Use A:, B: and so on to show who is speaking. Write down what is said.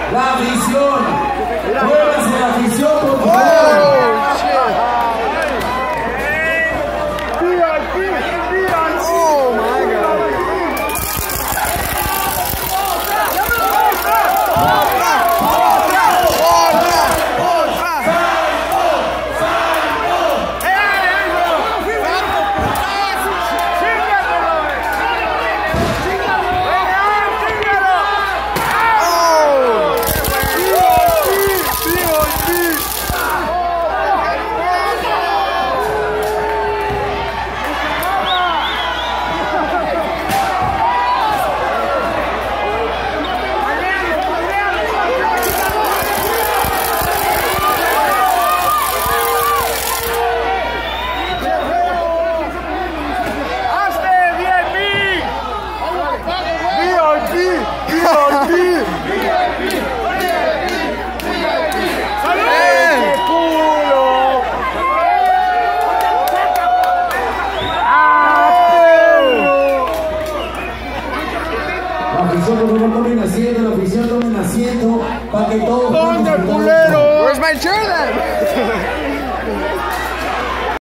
A: La afición. Muévanse la afición, por favor.
B: Oh my God.
A: La afición, por favor, tomen asiento, la afición tomen asiento para que todos...
B: ¿Dónde, culero? Where's my chair then?